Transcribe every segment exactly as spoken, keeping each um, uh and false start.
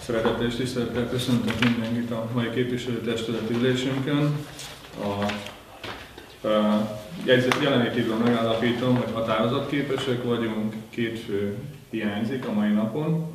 Szeretettel és tisztelettel köszöntök mindenkit a mai képviselőtestületi ülésünkön. A, a jelenlétéből megállapítom, hogy határozatképesek vagyunk, két fő hiányzik a mai napon.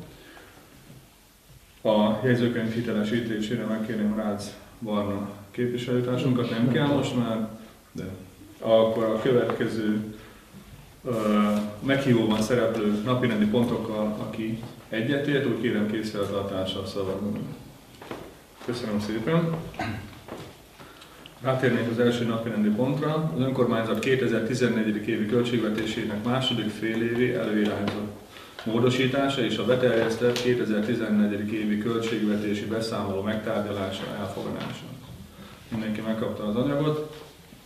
A jegyzőkönyv hitelesítésére megkérném Rácz Barna képviselőtársunkat, nem kell most már, de akkor a következő uh, meghívóban szereplő napirendi pontokkal, aki egyetért, úgy kérem készfeltartással szavazni. Köszönöm szépen. Rátérnék az első napirendi pontra. Az önkormányzat kétezer-tizennégy. évi költségvetésének második félévi előirányzott módosítása és a beterjesztett kétezer-tizennégy. évi költségvetési beszámoló megtárgyalása, elfogadása. Mindenki megkapta az anyagot.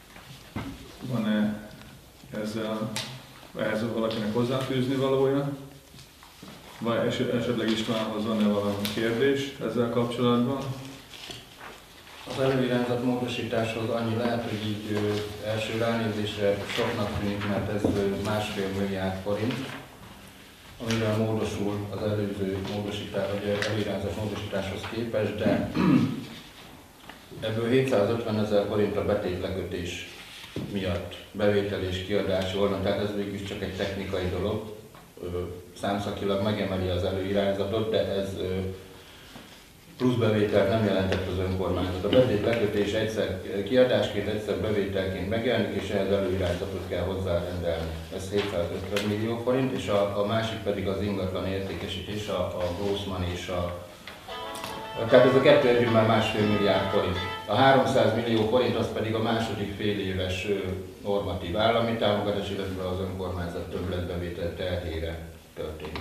Van-e ezzel, ehhez valakinek hozzáfűzni valója? Vagy esetleg Istvánhoz van-e valami kérdés ezzel kapcsolatban? Az előirányzat módosításhoz annyi lehet, hogy így ö, első ránézésre soknak tűnik, mert ez ö, másfél milliárd forint, amivel módosul az előző módosítás, vagy előirányzat módosításhoz képest, de ebből hétszázötven ezer forint a betétlekötés miatt bevétel és kiadási oldalon, tehát ez végül csak egy technikai dolog. Számszakilag megemeli az előirányzatot, de ez plusz bevételt nem jelentett az önkormányzat. A betét lekötés egyszer kiadásként, egyszer bevételként megjelenik, és ehhez előirányzatot kell hozzárendelni. Ez hétszázötven millió forint, és a, a másik pedig az ingatlan értékesítés, a, a Grossman és a... Tehát ez a kettő együtt már másfél milliárd forint. A háromszáz millió forint az pedig a második fél éves normatív állami támogatás, illetve az önkormányzat többletbevétel terhére történik.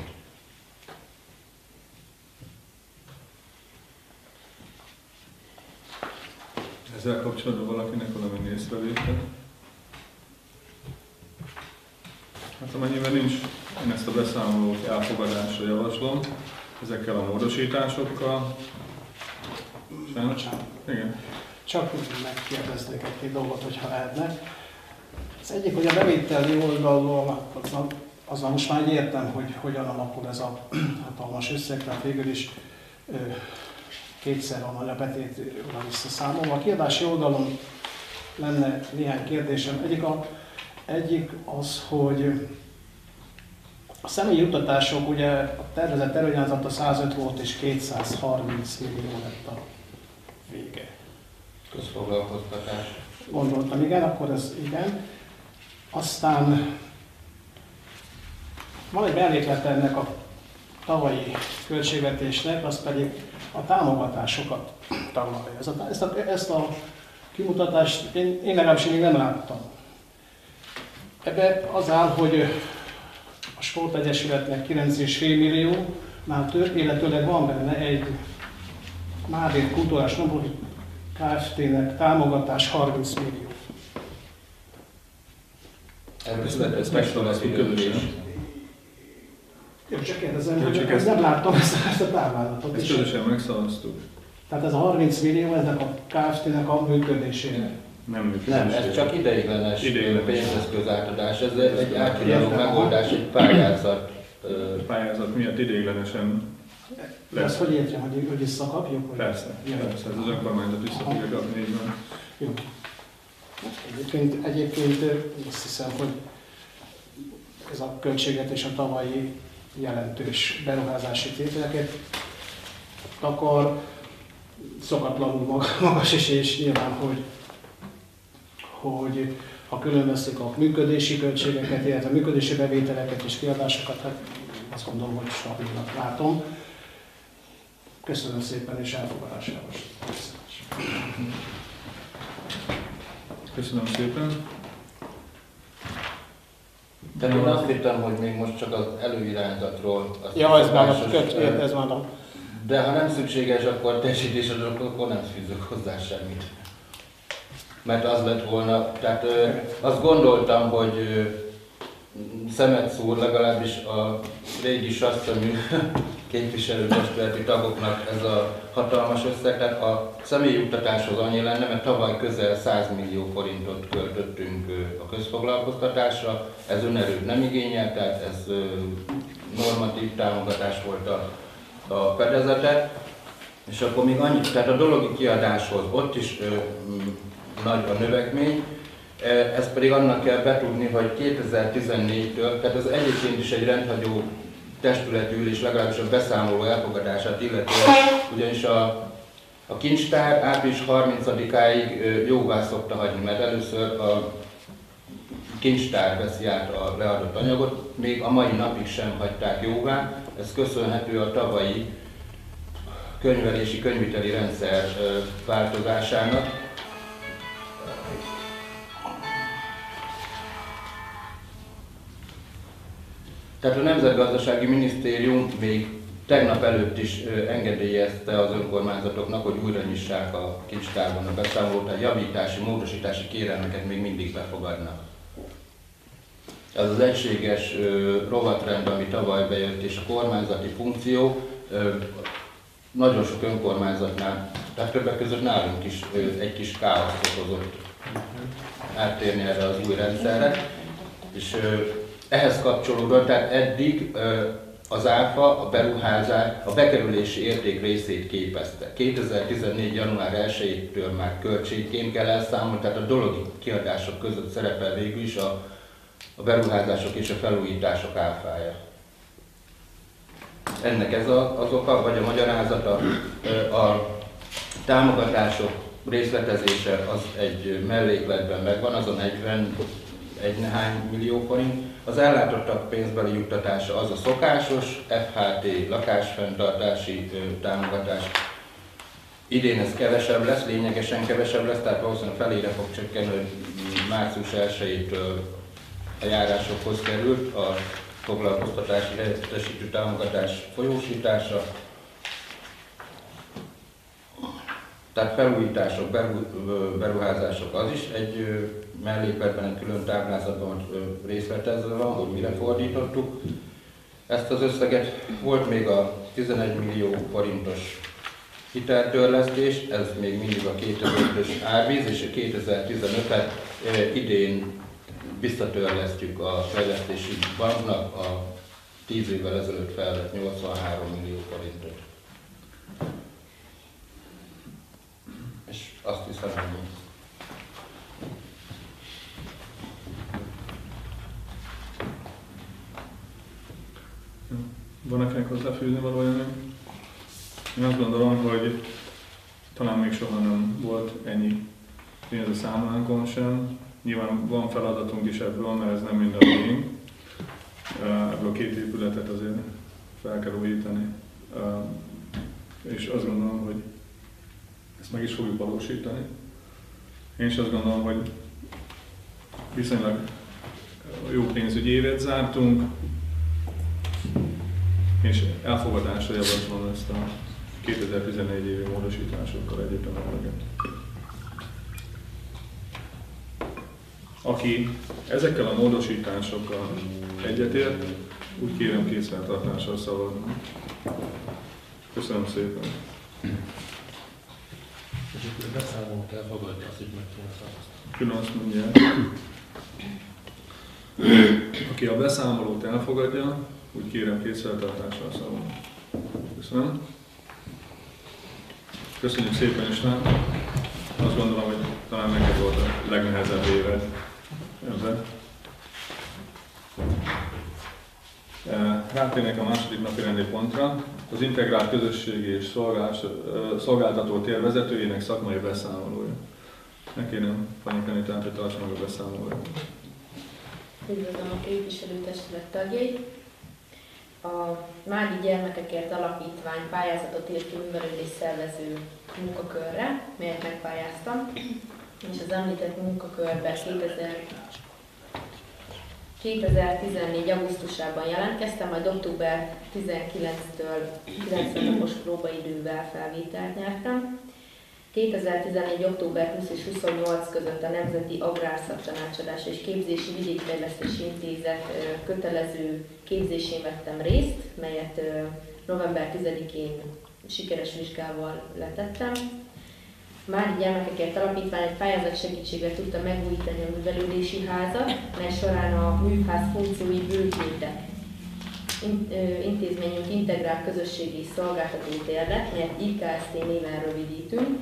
Ezzel kapcsolatban valakinek valami észrevétel? Hát amennyiben nincs, én ezt a beszámolót elfogadásra javaslom, ezekkel a módosításokkal. Bocsánat. Igen. Csak megkérdeznék egy-két dolgot, hogyha lehetne. Az egyik, hogy a bevételi oldalról, azzal, azzal most már értem, hogy hogyan alakul ez a hatalmas összeg, tehát végül is ö, kétszer van a betétről visszaszámolva. A kiadási oldalon lenne néhány kérdésem. Egyik, a, egyik az, hogy a személyi juttatások, ugye a tervezett előirányzat a százöt volt és kétszázharminc millió lett a vége. Közfoglalkoztatás. Gondoltam, igen, akkor ez igen. Aztán van egy melléklete ennek a tavalyi költségvetésnek, az pedig a támogatásokat taglalja. Ezt a, ezt a, ezt a kimutatást én, én legalábbis még nem láttam. Ebben az áll, hogy a Sportegyesületnek kilenc egész öt milliónál több, illetőleg van benne egy Mádét Kulturális Nonprofit Kft-nek támogatás harminc millió. Erről ezt megszólasztjuk közösen. Jó, csak kérdezem, hogy csak ezt nem láttam ezt, ezt a táblázatot. Ezt közösen megszavaztuk. Tehát ez a harminc millió ennek a Kft-nek a működésére. Nem működésére. Nem, ez csak ideiglenes, ideiglenes pénzeszköz átadás. Ez egy átvilágó megoldás, egy pályázat. A pályázat miatt ideiglenesen De ezt hogy értjem, hogy, hogy visszakapjuk? Vagy? Persze, persze, ez az önkormányzat vissza fogja kapni, így van. Jó. Egyébként, egyébként azt hiszem, hogy ez a költségvetés a tavalyi jelentős beruházási tételeket akar, szokatlanul magas is, és nyilván, hogy, hogy ha külön veszik a működési költségeket, illetve a működési bevételeket és kiadásokat, hát azt gondolom, hogy stabilnak látom. Köszönöm szépen és elfogadásával. Köszönöm szépen. De én azt hittem, hogy még most csak az előirányzatról... Ja, ez már, a köt, ez már a... De ha nem szükséges, akkor teljesítésre, akkor nem fűzök hozzá semmit. Mert az lett volna, tehát ö, azt gondoltam, hogy ö, szemet szúr legalábbis a régi sasszonyű képviselőtestületi tagoknak ez a hatalmas összeg, tehát a személyi juttatáshoz annyi lenne, mert tavaly közel száz millió forintot költöttünk a közfoglalkoztatásra, ez önerőt nem igényel, tehát ez normatív támogatás volt a a fedezetet, és akkor még annyit, tehát a dologi kiadáshoz ott is ö, m, nagy a növekmény, ezt pedig annak kell betudni, hogy kétezer-tizennégytől, tehát ez egyébként is egy rendhagyó testületi ülés, legalábbis a beszámoló elfogadását illetően, ugyanis a, a kincstár április harmincadikáig jóvá szokta hagyni, mert először a kincstár veszi át a leadott anyagot, még a mai napig sem hagyták jóvá, ez köszönhető a tavalyi könyvelési, könyviteli rendszer változásának. Tehát a Nemzetgazdasági Minisztérium még tegnap előtt is engedélyezte az önkormányzatoknak, hogy újra nyissák a kincstárban a beszámolót, tehát javítási, módosítási kérelmeket még mindig befogadnak. Ez az egységes rovatrend, ami tavaly bejött, és a kormányzati funkció nagyon sok önkormányzatnál, tehát többek között nálunk is egy kis káoszt okozott áttérni erre az új rendszerre. És ehhez kapcsolódóan, tehát eddig az áfa, a beruházás, a bekerülési érték részét képezte. kétezer-tizennégy. január elsejétől már költségként kell elszámolni, tehát a dologi kiadások között szerepel végül is a, a beruházások és a felújítások áfája. Ennek ez a, az oka, vagy a magyarázata, a támogatások részletezése az egy mellékletben megvan, az a negyvenegy nehány millió forint. Az ellátottak pénzbeli juttatása az a szokásos ef há té lakásfenntartási támogatás. Idén ez kevesebb lesz, lényegesen kevesebb lesz, tehát valószínűleg felére fog csökkenni, hogy március elsejétől a járásokhoz került a foglalkoztatási helyettesítő támogatás folyósítása. Tehát felújítások, beruházások az is egy mellékletben, egy külön táblázatban részletezve van, hogy mire fordítottuk. Ezt az összeget volt még a tizenegy millió forintos hiteltörlesztés, ez még mindig a kétezer-ötös árvíz, és a kétezer-tizenötöt idén visszatörlesztjük a fejlesztési banknak a tíz évvel ezelőtt felvett nyolcvanhárom millió forintot. És azt hiszem, hogy van nekem hozzáfűzni valója még? Én azt gondolom, hogy talán még soha nem volt ennyi pénz a számlánkon sem. Nyilván van feladatunk is ebből, mert ez nem minden miénk. Ebből a két épületet azért fel kell újítani. És azt gondolom, hogy ezt meg is fogjuk valósítani. Én is azt gondolom, hogy viszonylag jó pénzügyi évet zártunk, és elfogadásra javaslom ezt a kétezer-tizennégy évi módosításokkal együtt a melleget. Aki ezekkel a módosításokkal egyetért, úgy kérem készfeltartással szavazni. Köszönöm szépen! És akkor a beszámolót elfogadni, azt így meg kéne szavazni. Külön azt mondja, aki a beszámolót elfogadja, úgy kérem készfeltartással szavazni. Köszönöm! Köszönjük szépen, István! Azt gondolom, hogy talán neked volt a legnehezebb éved ebben. Rátérnék a második napi rendi pontra. Az integrált közösségi és szolgáltató tér vezetőjének szakmai beszámolója. Ne kérem Fanyi Kanitát, hogy tartsa meg a beszámolóját. Üdvözlöm a képviselőtestület tagjait! A Mádi Gyermekekért Alapítvány pályázatot írt ki művelődés szervező munkakörre, melyet megpályáztam, és az említett munkakörbe kétezer-tizennégy. augusztusában jelentkeztem, majd október tizenkilencedikétől kilencven napos próbaidővel felvételt nyertem. kétezer-tizennégy. október huszadika és huszonnyolcadika között a Nemzeti Agrárszaktanácsadás és Képzési Vidékfejlesztési Intézet kötelező képzésén vettem részt, melyet november tizedikén sikeres vizsgával letettem. Mádi Gyermekekért Alapítvány egy pályázat segítségével tudta megújítani a művelődési házat, mely során a műház funkciói bővültek. intézményünk integrált közösségi szolgáltató térlet, melyet I K S T néven rövidítünk.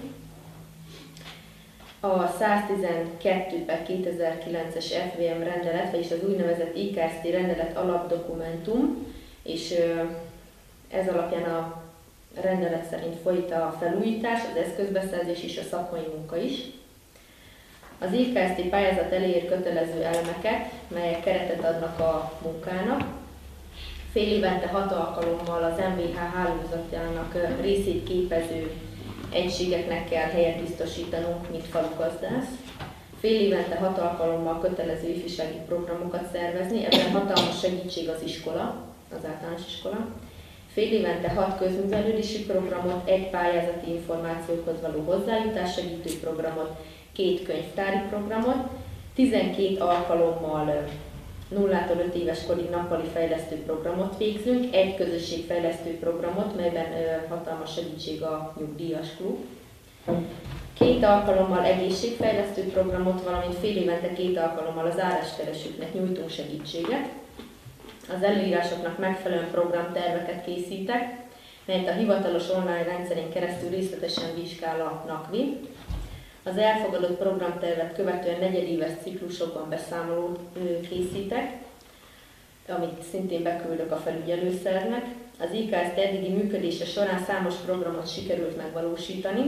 A száztizenkettő per kétezer-kilences F V M rendelet, vagyis az úgynevezett I K S T rendelet alapdokumentum, és ez alapján a rendelet szerint folyt a felújítás, az eszközbeszerzés és a szakmai munka is. Az I K S T pályázat elér kötelező elemeket, melyek keretet adnak a munkának. Fél évente hat alkalommal az M V H hálózatának részét képező egységeknek kell helyet biztosítanunk, mint falugazdász. Fél évente hat alkalommal kötelező ifjúsági programokat szervezni, ebben hatalmas segítség az iskola, az általános iskola. Fél évente hat közművelődési programot, egy pályázati információkhoz való hozzájutás segítő programot, két könyvtári programot, tizenkét alkalommal nullától öt éves korig nappali fejlesztő programot végzünk, egy közösségfejlesztő programot, melyben hatalmas segítség a nyugdíjas klub. Két alkalommal egészségfejlesztő programot, valamint fél évente két alkalommal az álláskeresőknek nyújtunk segítséget. Az előírásoknak megfelelően programterveket készítek, melyet a hivatalos online rendszerén keresztül részletesen vizsgál a NAKVI. Az elfogadott programtervet követően negyedéves ciklusokban beszámolót készítek, amit szintén beküldök a felügyelőszervnek. Az I K S T eddigi működése során számos programot sikerült megvalósítani.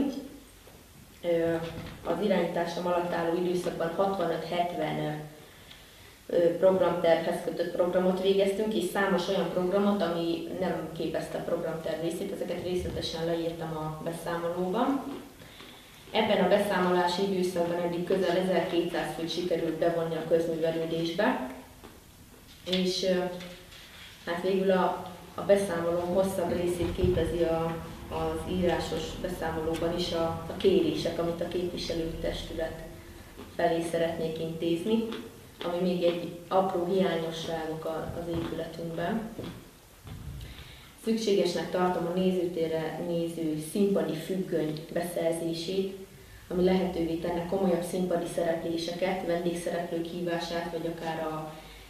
Az irányításom alatt álló időszakban hatvanöt-hetven programtervhez kötött programot végeztünk, és számos olyan programot, ami nem képezte a programterv részét, ezeket részletesen leírtam a beszámolóban. Ebben a beszámolási időszakban eddig közel ezerkétszáz főt sikerült bevonni a közművelődésbe, és hát végül a, a beszámolóm hosszabb részét képezi a, az írásos beszámolóban is a, a kérések, amit a képviselőtestület felé szeretnék intézni, ami még egy apró hiányosságok az épületünkben. Szükségesnek tartom a nézőtérre néző színpadi függöny beszerzését, ami lehetővé tenne komolyabb színpadi szerepléseket, vendégszereplők hívását, vagy akár a,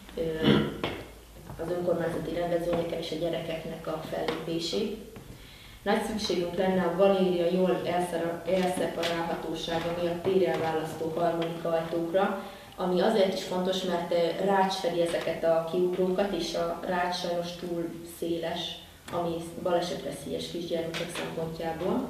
az önkormányzati rendezvényeken és a gyerekeknek a fellépését. Nagy szükségünk lenne a galéria jól elszeparálhatósága miatt térelválasztó harmonika ajtókra, ami azért is fontos, mert rács fedi ezeket a kiugrókat, és a rács sajnos túl széles, ami balesetveszélyes kisgyermekek szempontjából.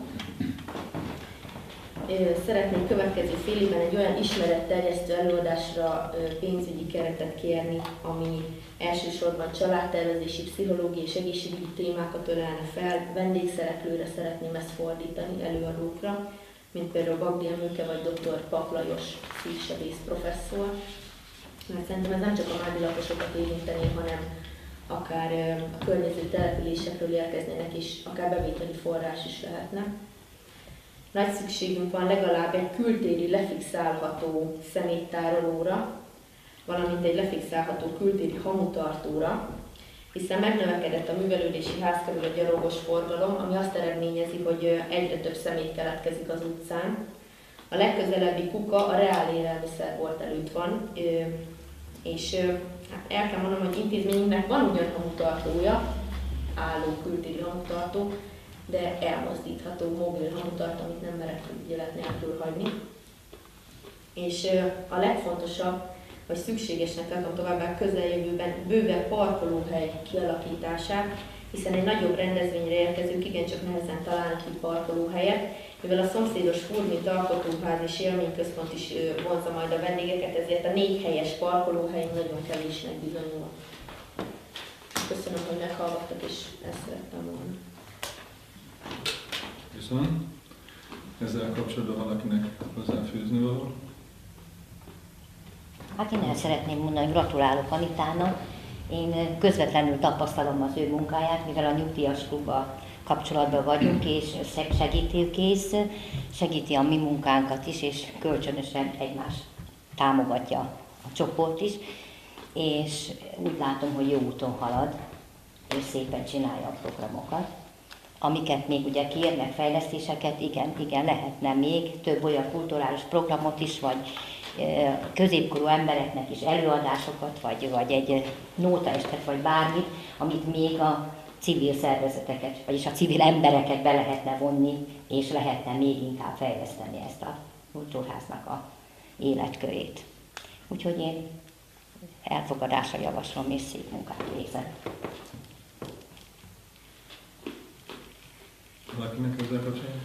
Szeretnék következő fél évben egy olyan ismeretterjesztő előadásra pénzügyi keretet kérni, ami elsősorban családtervezési, pszichológiai és egészségügyi témákat ölelne fel. Vendégszereplőre szeretném ezt fordítani, előadókra, mint például Bagdi Emőke vagy dr. Pap Lajos szívsebész professzor. Mert szerintem ez nem csak a mádilakosokat érinteni, hanem akár a környező településekről érkeznének, és akár bevételi forrás is lehetne. Nagy szükségünk van legalább egy kültéri lefixálható szeméttárolóra, valamint egy lefixálható kültéri hamutartóra, hiszen megnövekedett a művelődési ház körül a gyalogos forgalom, ami azt eredményezi, hogy egyre több szemét keletkezik az utcán. A legközelebbi kuka a Reál élelmiszerbolt előtt van, és hát el kell mondanom, hogy intézményünknek van ugyan hamutartója, álló kültéri hamutartó, de elmozdítható mobil hamutartó, amit nem merek ügyelet nélkül hagyni. És a legfontosabb, vagy szükségesnek tartom továbbá közeljövőben bővebb parkolóhely kialakítását, hiszen egy nagyobb rendezvényre érkezők igencsak nehezen találnak ki parkolóhelyet, mivel a szomszédos Furmit alkotóház és élményközpont is vonza majd a vendégeket, ezért a négy helyes parkolóhely nagyon kevésnek bizonyul. Köszönöm, hogy meghallgattak, és ezt szerettem volna. Köszönöm. Ezzel kapcsolatban valakinek hozzáfűzni való? Hát én el szeretném mondani, hogy gratulálok Anitának. Én közvetlenül tapasztalom az ő munkáját, mivel a nyugdíjas klubban kapcsolatban vagyunk, és segítőkész, segíti a mi munkánkat is, és kölcsönösen egymást támogatja a csoport is, és úgy látom, hogy jó úton halad, és szépen csinálja a programokat. Amiket még ugye kérnek, fejlesztéseket, igen, igen, lehetne még több olyan kulturális programot is, vagy középkorú embereknek is előadásokat, vagy, vagy egy nótaestet, vagy bármit, amit még a civil szervezeteket, vagyis a civil embereket be lehetne vonni, és lehetne még inkább fejleszteni ezt a kultúrháznak a életkörét. Úgyhogy én elfogadásra javaslom, és szép munkát végzett. Valakinek ezzel kapcsolatban?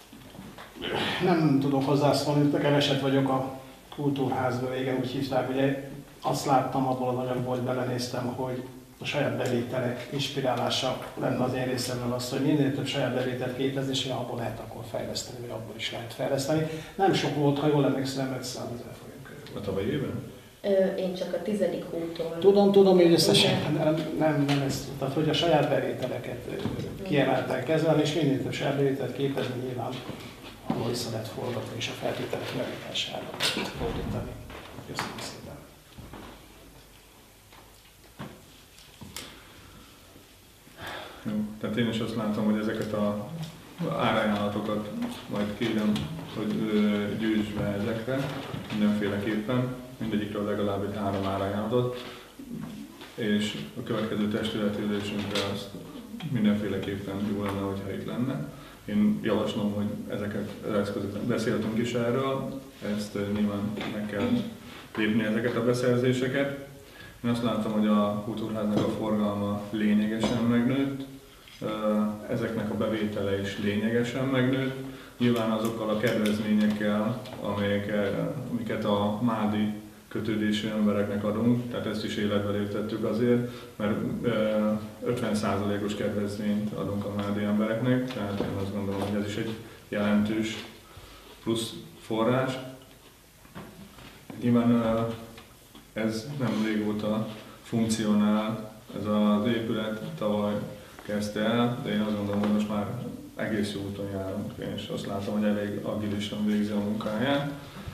Nem tudok hozzászólni, keveset vagyok a kultúrházban, régen úgy hívták, ugye azt láttam abból az anyagból, hogy belenéztem, hogy a saját bevételek inspirálása lenne az én részemről az, hogy minél több saját bevételt képezni, és abból lehet akkor fejleszteni, vagy abból is lehet fejleszteni. Nem sok volt, ha jól emlékszem, mert százezer forint körül. A tavalyi évben? Ö, én csak a tizedik hótól. Tudom, tudom, hogy összesen nem, nem, nem ez, tehát hogy a saját bevételeket kiemelten kezelni, és minél több saját bevételt képezni nyilván, ahol vissza lehet forgatni, és a feltételek javítására fordítani. Köszönöm szépen. Jó, tehát én is azt látom, hogy ezeket a árajánlatokat majd kérem, hogy gyűjtsd be ezekre mindenféleképpen, mindegyikről legalább egy három árajánlatot, és a következő testületülésünkre azt mindenféleképpen jó lenne, hogyha itt lenne. Én javaslom, hogy ezeket eszközöket beszéltünk is erről, ezt nyilván meg kell lépni ezeket a beszerzéseket. Én azt látom, hogy a kultúrháznak a forgalma lényegesen megnőtt, ezeknek a bevétele is lényegesen megnőtt. Nyilván azokkal a kedvezményekkel, amelyek, amiket a mádi kötődésű embereknek adunk, tehát ezt is életbe léptettük azért, mert ötven százalékos kedvezményt adunk a mádi embereknek, tehát én azt gondolom, hogy ez is egy jelentős plusz forrás. Nyilván ez nem régóta funkcionál, ez az épület tavaly kezdte el, de én azt gondolom, hogy most már egész jó úton járunk, és azt látom, hogy elég agilisan végzi a munkáját.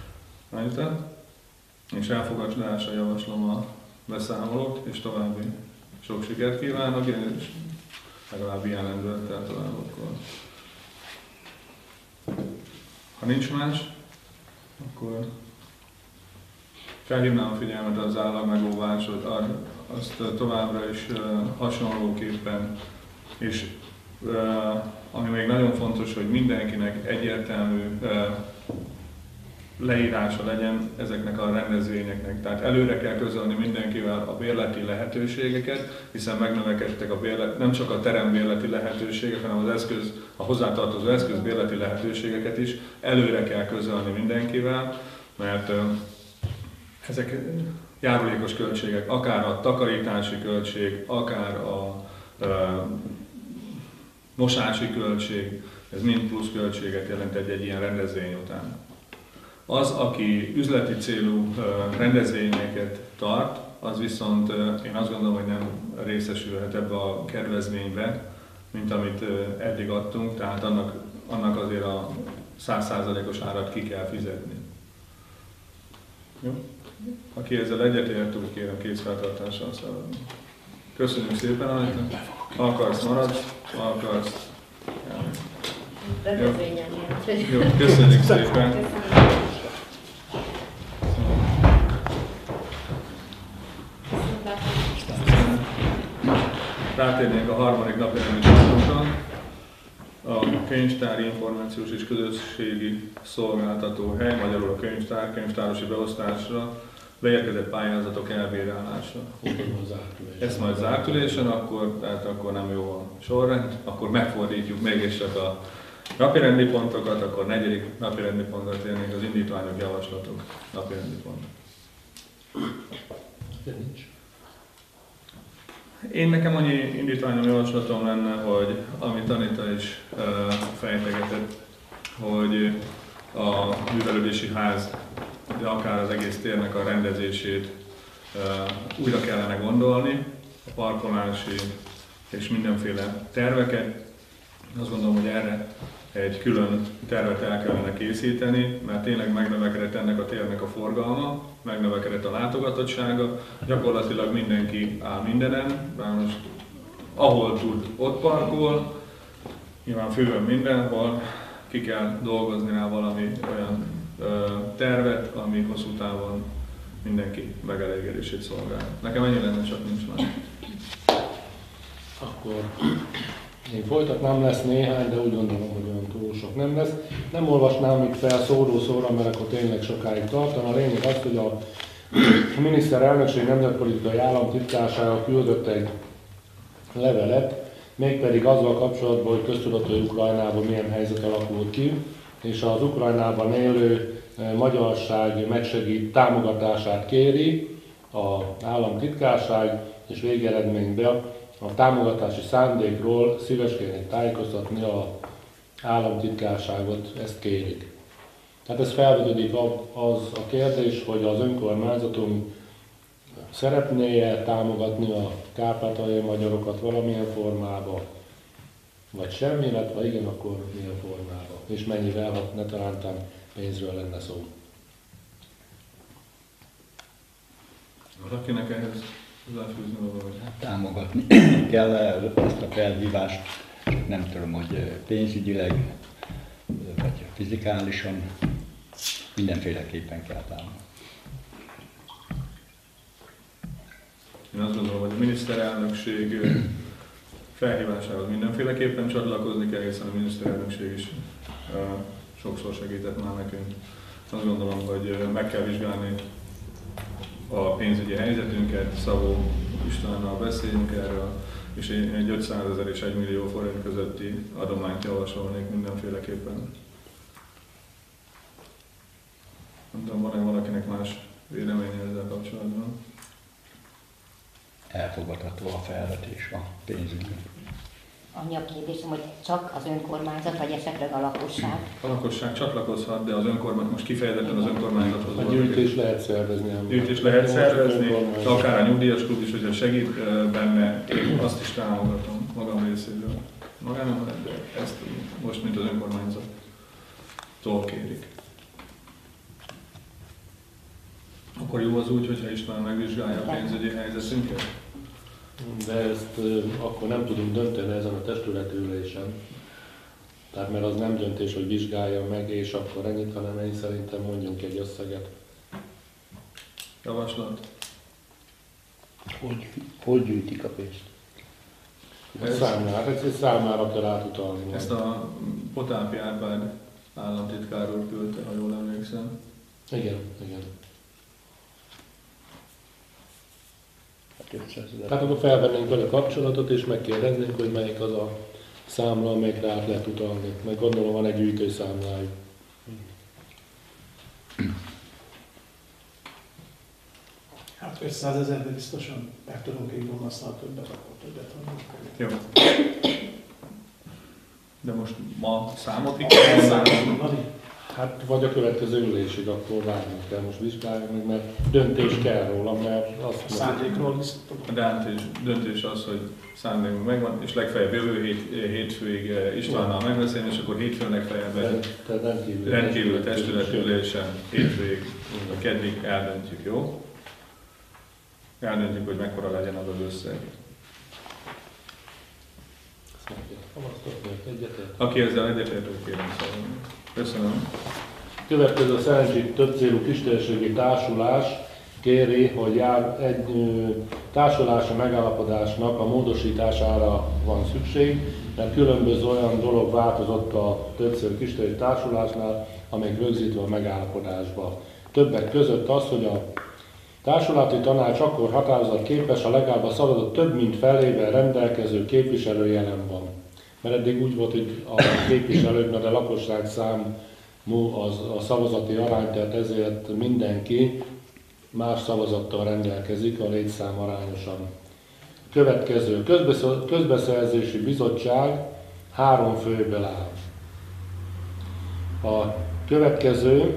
És elfogadásra javaslom a beszámolót, és további sok sikert kívánok, és legalább ilyen lendülettel tovább akkor. Ha nincs más, akkor felhívnám a figyelmet az államegóvásod, azt továbbra is hasonlóképpen, és ami még nagyon fontos, hogy mindenkinek egyértelmű leírása legyen ezeknek a rendezvényeknek. Tehát előre kell közölni mindenkivel a bérleti lehetőségeket, hiszen megnövekedtek a bérlet, nem csak a terembérleti lehetőségek, hanem az eszköz, a hozzátartozó eszköz bérleti lehetőségeket is előre kell közölni mindenkivel, mert ezek járulékos költségek, akár a takarítási költség, akár a e, mosási költség, ez mind plusz költséget jelent egy-egy ilyen rendezvény után. Az, aki üzleti célú rendezvényeket tart, az viszont én azt gondolom, hogy nem részesülhet ebbe a kedvezménybe, mint amit eddig adtunk, tehát annak, annak azért a száz százalékos árat ki kell fizetni. Jó? Aki ezzel egyetért, úgy kérem kézfeltartással szaladni. Köszönjük szépen, Anita. Ha akarsz, maradsz, ha akarsz. Rendezvényen miatt. Jó, köszönjük szépen. Rátérnénk a harmadik napi rendi pontunkra. A Könyvtári Információs és Közösségi Szolgáltató Hely, magyarul a könyvtár, könyvtárosi beosztásra beérkezett pályázatok elbírálása. Ez majd zárt ülésen, akkor, tehát akkor nem jó a sorrend, akkor megfordítjuk mégis csak a napirendi pontokat, akkor negyedik napirendi pontra térnénk az indítványok, javaslatok napirendi pont. Nincs. Én nekem annyi indítványom, javaslatom lenne, hogy amit Anita is uh, fejtegetett, hogy a művelődési ház, de akár az egész térnek a rendezését uh, újra kellene gondolni, a parkolási és mindenféle terveket. Azt gondolom, hogy erre egy külön tervet el kellene készíteni, mert tényleg megnövekedett ennek a térnek a forgalma, megnövekedett a látogatottsága, gyakorlatilag mindenki áll mindenen, bár most ahol tud, ott parkol, nyilván főben mindenhol, ki kell dolgozni rá valami olyan tervet, ami hosszú távon mindenki megelégedését szolgál. Nekem ennyi lenne, csak nincs már. Akkor én folytatnám, lesz néhány, de úgy gondolom, hogy olyan túl sok nem lesz. Nem olvasnám itt fel szóró-szóra, mert akkor tényleg sokáig tartana. A lényeg az, hogy a miniszterelnökség nemzetpolitikai államtitkársága küldött egy levelet, mégpedig azzal kapcsolatban, hogy köztudott, hogy Ukrajnában milyen helyzet alakult ki, és az Ukrajnában élő magyarság megsegít támogatását kéri az államtitkárság, és végeredményben a támogatási szándékról szíveskednék tájékoztatni az államtitkárságot, ezt kérik. Tehát ez felvetődik az a kérdés, hogy az önkormányzatunk szeretné-e támogatni a kárpátaljai magyarokat valamilyen formában, vagy semmi, illetve igen, akkor milyen formában, és mennyivel, ha ne talántán pénzről lenne szó. Valakinek ehhez hozzáfűzni valami? Támogatni kell ezt a felhívást, nem tudom, hogy pénzügyileg, vagy fizikálisan, mindenféleképpen kell támogatni. Én azt gondolom, hogy a miniszterelnökség felhívásához mindenféleképpen csatlakozni kell, hiszen a miniszterelnökség is sokszor segített már nekünk. Azt gondolom, hogy meg kell vizsgálni a pénzügyi helyzetünket, Szabó Istvánnal beszélünk erről, és én egy ötszázezer és egy millió forint közötti adományt javasolnék mindenféleképpen. Nem tudom, van-e valakinek más véleménye ezzel kapcsolatban? Elfogadható a felvetés a pénzügyben. Annyi a kérdésem, hogy csak az önkormányzat, vagy esetleg a lakosság? A lakosság csatlakozhat, de az önkormányzat, most kifejezetten az önkormányzathoz A volt. gyűjtés lehet szervezni. Gyűjtés lehet szervezni, akár a nyugdíjas klub is, hogyha segít benne, én azt is támogatom magam részéről. Magánom, de ezt most, mint az önkormányzattól kérik. Akkor jó az úgy, hogyha István megvizsgálja a pénzügyi helyzetünket? De ezt ö, akkor nem tudunk dönteni ezen a testületülésen. Tehát mert az nem döntés, hogy vizsgálja meg, és akkor ennyit, hanem én szerintem mondjunk egy összeget. Javaslat? Hogy, hogy gyűjtik a pénzt? Ez- Számlára, ez, ez számlára kell átutalni. Ezt a Potápi Árpád államtitkár úr küldte, ha jól emlékszem. Igen, igen. ötszázezer. Tehát akkor felvennénk vele kapcsolatot, és megkérdeznénk, hogy melyik az a számla, amelyikre át lehet utalni. Meg gondolom van egy gyűjtőszámlájuk. Hát ötszázezer, de biztosan meg tudunk így vonasztani többet, akkor többet adunk. Jó. De most ma számot ki kell mondanom. mondani. Hát vagy a következő ülésig akkor várnunk kell, most vizsgáljuk meg, mert döntés kell róla, mert A azt szándékról is A döntés, döntés az, hogy szándékunk megvan, és legfeljebb jövő hét, hétfőig Istvánnal megbeszélni, és akkor hétfőn legfeljebb egy tehát rendkívül, rendkívül testületülésen hétfőig, a keddig eldöntjük, jó? Eldöntjük, hogy mekkora legyen az az összeg. Aki ezzel egyetért, kérem szólni. Köszönöm. Következő a Szerencsét többcélú kistérségi társulás kéri, hogy jár egy ö, társulási megállapodásnak a módosítására van szükség, mert különböző olyan dolog változott a többcélú kistérségi társulásnál, amelyik rögzítve a megállapodásba. Többek között az, hogy a társulati tanács akkor határozat képes, ha legalább a szavazat több mint felével rendelkező képviselő jelen van. Mert eddig úgy volt, hogy a képviselőknek a lakosság számú az a szavazati arány, tehát ezért mindenki más szavazattal rendelkezik a létszám arányosan. Következő, közbeszerzési bizottság három főből áll. A következő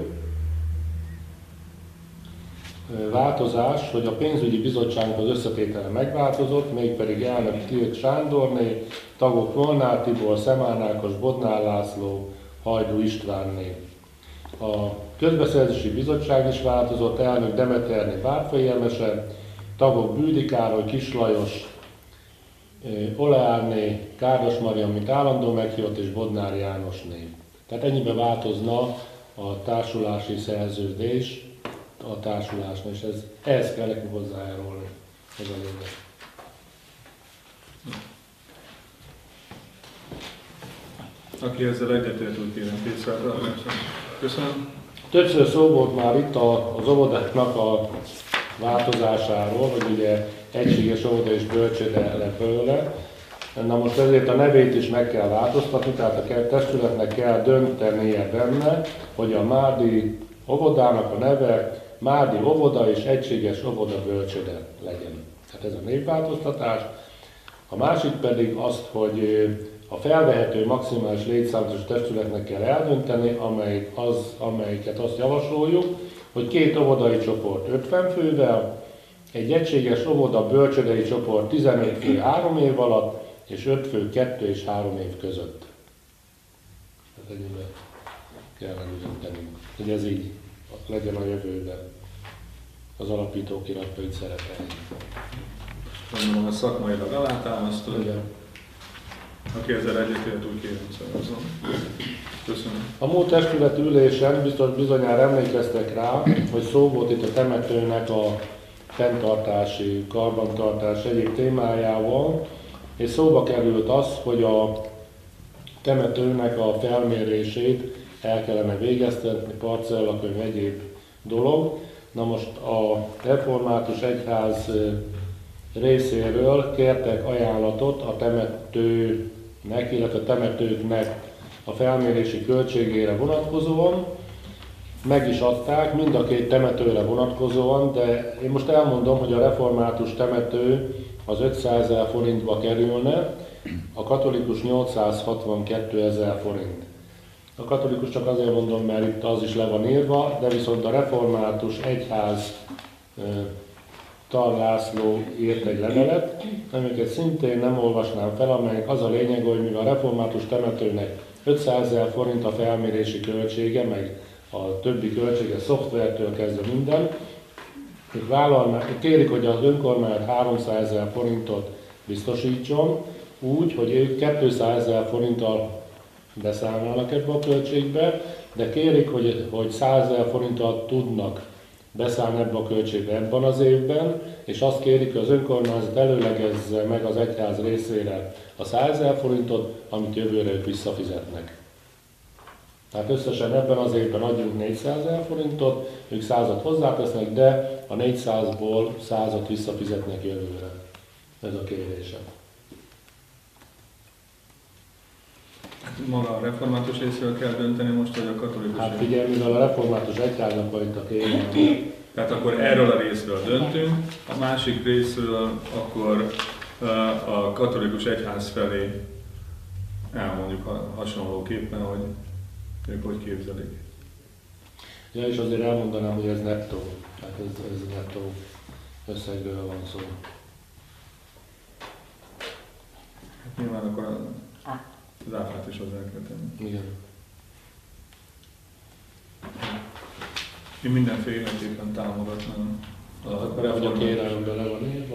változás, hogy a pénzügyi bizottságnak az összetétele megváltozott, mégpedig elnök Tilk Sándorné, tagok Molnár Tibor, Szemán Ákos, Bodnár László, Hajdú Istvánné. A közbeszerzési bizottság is változott, elnök Demeterné Várfai Emese, tagok Bűdi Károly, Kis Lajos, Oleárné, Kárdas Marian, mint állandó meghívott, és Bodnár Jánosné. Tehát ennyiben változna a társulási szerződés a társulásnak, és ez, ehhez kell nekünk hozzájárulni. Ez a lényeg. Aki ezzel egyetért, úgy kérem készfeltartani. Köszönöm. Többször szó volt már itt a, az óvodáknak a változásáról, hogy ugye egységes óvoda és bölcsőde lett belőle. Na most ezért a nevét is meg kell változtatni, tehát a testületnek kell döntenie benne, hogy a Márdi óvodának a neve Márdi óvoda és egységes óvoda bölcsőde legyen. Tehát ez a névváltoztatás. A másik pedig azt, hogy a felvehető maximális létszámos testületnek kell eldönteni, amelyik az, amelyiket azt javasoljuk, hogy két óvodai csoport ötven fővel, egy egységes óvoda bölcsődei csoport tizenöt fő három év alatt, és öt fő kettő és három év között. Tehát ennyiben kell eldöntenünk, hogy ez így legyen a jövőben. Az alapítókiratban így szerepeljen. Gondolom, a szakmailag alátámasztod. Igen. Aki ezzel egyetért, úgy kérem szavazzon. Köszönöm. A múlt testület ülésen biztos bizonyára emlékeztek rá, hogy szó volt itt a temetőnek a fenntartási, karbantartás egyéb témájával, és szóba került az, hogy a temetőnek a felmérését el kellene végeztetni, parcellakönyv, egyéb dolog. Na most a református egyház részéről kértek ajánlatot a temetőnek, illetve a temetőknek a felmérési költségére vonatkozóan. Meg is adták mind a két temetőre vonatkozóan, de én most elmondom, hogy a református temető az ötszázezer forintba kerülne, a katolikus nyolcszázhatvankétezer forint. A katolikus csak azért mondom, mert itt az is le van írva, de viszont a református egyház Tar László írt egy levelet, amiket szintén nem olvasnám fel, amelyek az a lényeg, hogy mivel a református temetőnek ötszázezer forint a felmérési költsége, meg a többi költsége, szoftvertől kezdve minden, ők vállalnak, kérik, hogy az önkormányzat háromszázezer forintot biztosítson, úgy, hogy ők kétszázezer forinttal beszámolnak ebbe a költségbe, de kérik, hogy, hogy százezer forinttal tudnak beszállni ebbe a költségbe ebben az évben, és azt kérik, hogy az önkormányzat előlegezze meg az egyház részére a százezer forintot, amit jövőre ők visszafizetnek. Tehát összesen ebben az évben adjunk négyszázezer forintot, ők százat hozzátesznek, de a négyszázból százat visszafizetnek jövőre. Ez a kérésem. Maga a református részről kell dönteni most, vagy a katolikus? Hát figyelj, mivel a református egyháznak van itt a kérés. Tehát akkor erről a részről döntünk, a másik részről akkor a katolikus egyház felé elmondjuk hasonlóképpen, hogy ők hogy képzelik. Ja, és azért elmondanám, hogy ez nettó. Tehát ez, ez nettó összegről van szó. Hát nyilván akkor az áfát is hozzá kell tenni. Igen. Én mindenféleképpen támogatnám. Akkor hogy a kérelemben le van írva?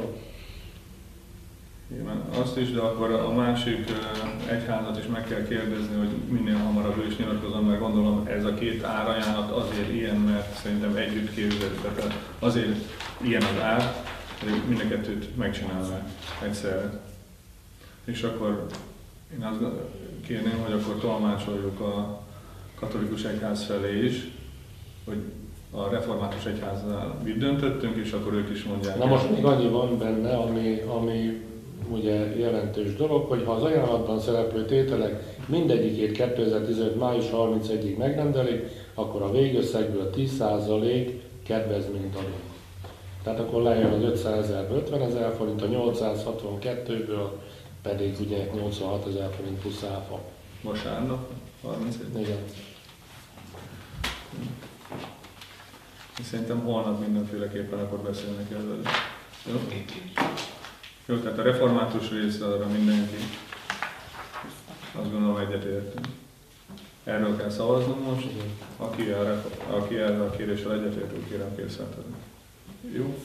Igen, azt is, de akkor a másik egyházat is meg kell kérdezni, hogy minél hamarabb ő is nyilatkozom, mert gondolom ez a két árajánlat azért ilyen, mert szerintem együtt képzelik, tehát azért ilyen az ár, hogy mind a kettőt megcsinálnák egyszerre. És akkor én azt kérném, hogy akkor tolmácsoljuk a katolikus egyház felé is, hogy a református egyháznál mit döntöttünk, és akkor ők is mondják. Na most még annyi van benne, ami, ami ugye jelentős dolog, hogy ha az ajánlatban szereplő tételek mindegyikét kétezer-tizenöt. május harmincegyedikéig megrendelik, akkor a végösszegből tíz százalék kedvezményt adunk. Tehát akkor lejön az ötszázezerből ötvenezer forint, a nyolcszázhatvankettőből pedig ugye nyolcvanhatezer forint plusz áfa. Vasárnap, harmincegy. Igen. Szerintem holnap mindenféleképpen akkor beszélnek erről. Jó? Jó, tehát a református része arra mindenki. Azt gondolom egyetértünk. Erről kell szavaznunk most. Aki, a, aki erre a kéréssel egyetért, úgy kérem készíteni. Jó?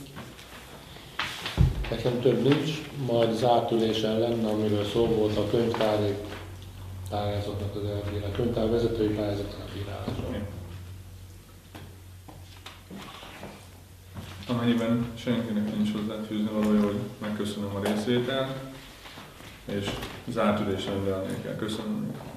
Nekem több nincs, majd zárt ülésen lenne, amiről szó volt a könyvtári pályázatnak az elbírálása, a könyvtár vezetői pályázatnak a bírálása. Amennyiben senkinek nincs hozzáfűzni valója, hogy megköszönöm a részvételt, és zárt ülésen rendelnék el. Köszönöm.